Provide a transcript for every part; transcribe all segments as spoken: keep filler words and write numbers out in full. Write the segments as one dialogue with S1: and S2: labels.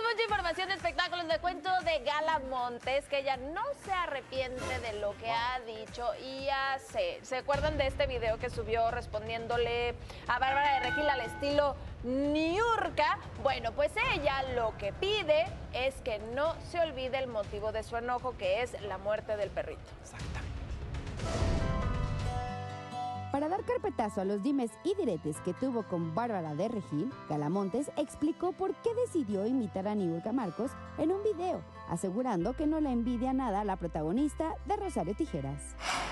S1: mucha información de espectáculos. Le cuento de Gala Montes, que ella no se arrepiente de lo que ha dicho y hace. ¿Se acuerdan de este video que subió respondiéndole a Bárbara de Regil al estilo Niurka? Bueno, pues ella lo que pide es que no se olvide el motivo de su enojo, que es la muerte del perrito.
S2: Exactamente.
S3: Para dar carpetazo a los dimes y diretes que tuvo con Bárbara de Regil, Gala Montes explicó por qué decidió imitar a Niurka Marcos en un video, asegurando que no le envidia nada a la protagonista de Rosario Tijeras.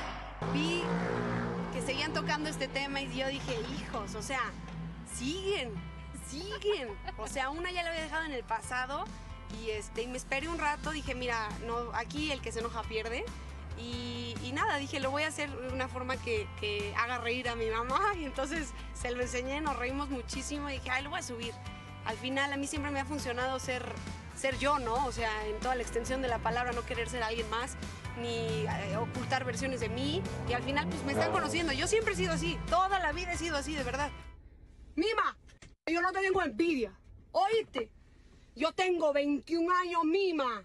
S4: Vi que seguían tocando este tema y yo dije, hijos, o sea, siguen, siguen. O sea, una ya la había dejado en el pasado y, este, y me esperé un rato, dije, mira, no, aquí el que se enoja pierde. Y, y nada, dije, lo voy a hacer de una forma que, que haga reír a mi mamá. Y entonces se lo enseñé, nos reímos muchísimo y dije, ay, lo voy a subir. Al final a mí siempre me ha funcionado ser, ser yo, ¿no? O sea, en toda la extensión de la palabra, no querer ser alguien más, ni eh, ocultar versiones de mí. Y al final, pues me están conociendo. Yo siempre he sido así, toda la vida he sido así, de verdad. Mima, yo no te tengo envidia, ¿oíste? Yo tengo veintiún años, Mima,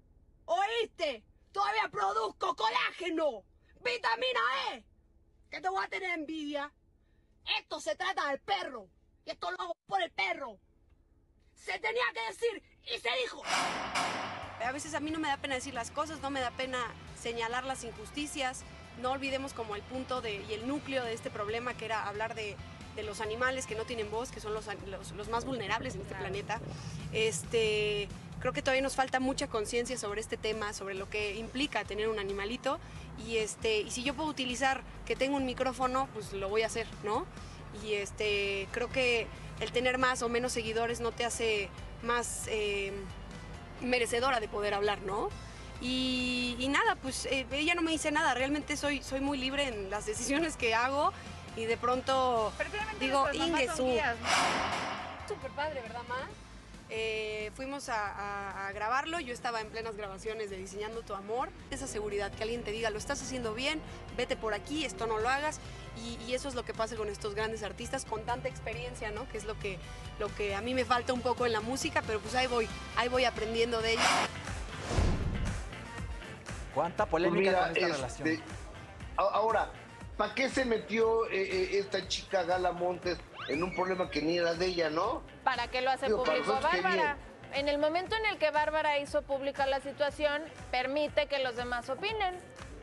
S4: ¿oíste? Todavía produzco colágeno, vitamina E. ¿Qué te voy a tener envidia? Esto se trata del perro. Y esto lo hago por el perro. Se tenía que decir y se dijo. A veces a mí no me da pena decir las cosas, no me da pena señalar las injusticias. No olvidemos como el punto de, y el núcleo de este problema, que era hablar de, de los animales que no tienen voz, que son los, los, los más vulnerables en este planeta. Este... Creo que todavía nos falta mucha conciencia sobre este tema, sobre lo que implica tener un animalito. Y, este, y si yo puedo utilizar que tengo un micrófono, pues lo voy a hacer, ¿no? Y este, creo que el tener más o menos seguidores no te hace más eh, merecedora de poder hablar, ¿no? Y, y nada, pues eh, ella no me dice nada. Realmente soy, soy muy libre en las decisiones que hago. Y de pronto digo, Inge, su... Súper padre, ¿verdad, Ma? Eh, fuimos a, a, a grabarlo, yo estaba en plenas grabaciones de Diseñando tu Amor. Esa seguridad, que alguien te diga, lo estás haciendo bien, vete por aquí, esto no lo hagas. Y, y eso es lo que pasa con estos grandes artistas con tanta experiencia, ¿no? Que es lo que, lo que a mí me falta un poco en la música, pero pues ahí voy, ahí voy aprendiendo de ellos.
S2: ¿Cuánta polémica
S5: pues mira,
S2: con esta
S5: este,
S2: relación?
S5: Ahora, ¿para qué se metió eh, eh, esta chica Gala Montes en un problema que ni era de ella, no?
S1: ¿Para qué lo hace
S5: Digo,
S1: público
S5: para nosotros,
S1: Bárbara? En el momento en el que Bárbara hizo pública la situación, permite que los demás opinen.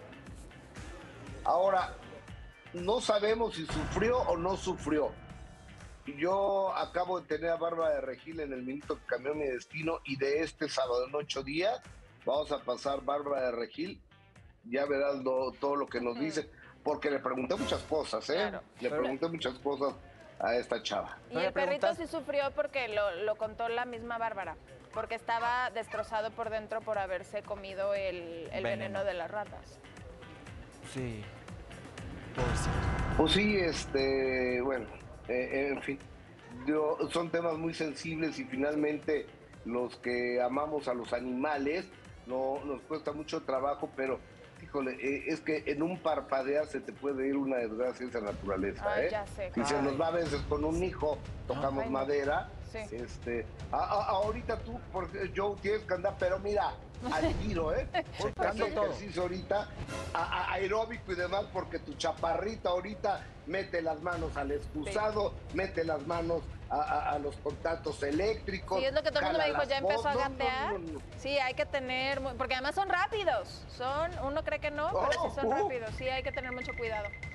S5: Ahora, no sabemos si sufrió o no sufrió. Yo acabo de tener a Bárbara de Regil en el minuto que cambió mi destino, y de este sábado en ocho días vamos a pasar Bárbara de Regil. Ya verás lo, todo lo que nos uh-huh. dice, porque le pregunté muchas cosas, ¿eh? Claro. Le pregunté muchas cosas a esta chava.
S1: Y el perrito sí sufrió porque lo, lo contó la misma Bárbara, porque estaba destrozado por dentro por haberse comido el, el veneno. veneno de las ratas.
S2: Sí, pobrecito.
S5: Pues sí, este, bueno, eh, en fin, yo, son temas muy sensibles y finalmente los que amamos a los animales no, nos cuesta mucho trabajo, pero híjole, eh, es que en un parpadear se te puede ir una desgracia esa naturaleza,
S1: Ay,
S5: ¿eh?
S1: ya sé,
S5: y se nos va a veces con un hijo, tocamos
S1: Ay,
S5: madera,
S1: sí.
S5: este, a, a, ahorita tú, porque Joe, tienes que andar, pero mira, al tiro, ¿eh? Porque hace ejercicio ahorita, a, a, aeróbico y demás, porque tu chaparrita ahorita mete las manos al excusado, sí. mete las manos a, a, a los contactos eléctricos.
S1: Sí, es lo que todo el mundo me dijo, ya empezó a
S5: no,
S1: gatear.
S5: No, no, no.
S1: Sí, hay que tener, porque además son rápidos. Son, uno cree que no, oh, pero sí son uh. rápidos. Sí, hay que tener mucho cuidado.